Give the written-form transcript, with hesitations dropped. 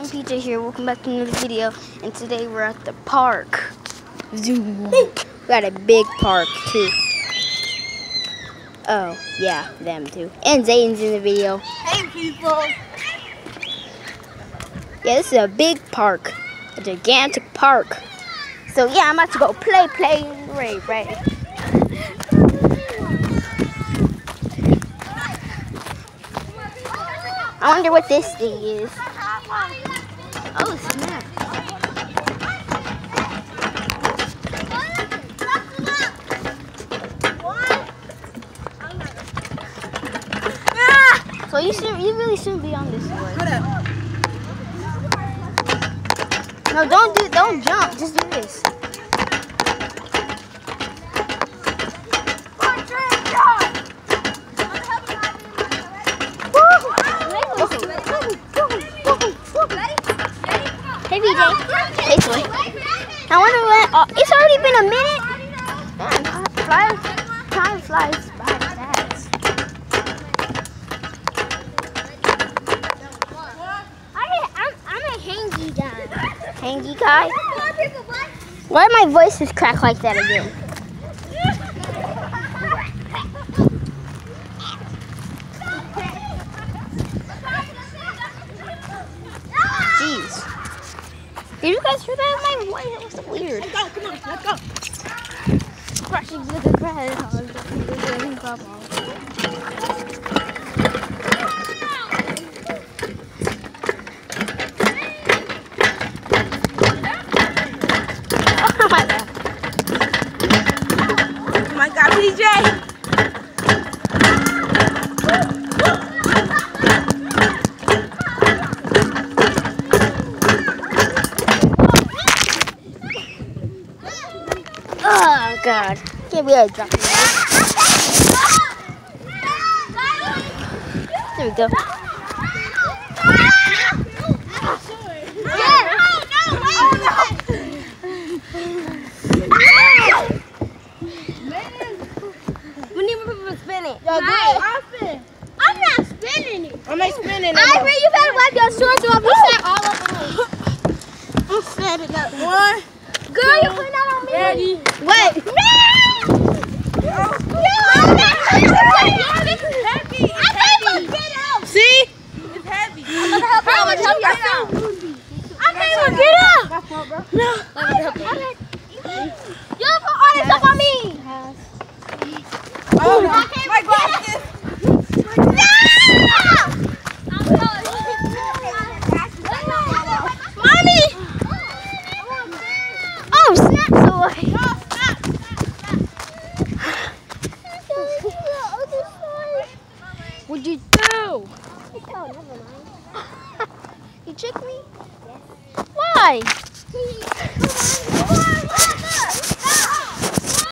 PJ here. Welcome back to another video. And today we're at the park. Zoom. We got a big park too. Oh yeah, them too. And Zayden's in the video. Hey people. Yeah, this is a big park, a gigantic park. So yeah, I'm about to go play, right. I wonder what this thing is. Oh snap. So you really shouldn't be on this one. No, don't jump. Just do this. Hey BJ. Hey boy. I wonder when. It's already been a minute. Man, time flies by fast. I'm a hangy guy. Hangy guy? Why my voice is cracked like that again? Jeez. Did you guys hear that? My voice, it was so weird. Let's go, come on, let's go. Crushing the grass. Oh my God, PJ. Oh God. Can't be able to drop it. There we go. We need more people to spin it. Yo, I'll spin. I'm not spinning it. I'm not spinning it. Ivory, you better wipe your shorts off. You sat all up in it. I'm setting up. One. Girl, you putting that on me. Ready. Wait. No! This is heavy. I can't get out. See? It's heavy. I'm gonna help you. I'm gonna help you. I can't even get up. No. Let me help you. You put all this stuff on me. Oh, my glasses. Mommy! Oh, snap away. What'd you do? Oh, never mind. You tricked me? Yes. Why?